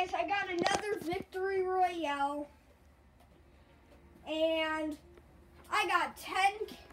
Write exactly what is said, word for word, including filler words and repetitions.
guys, I got another victory royale. And I got ten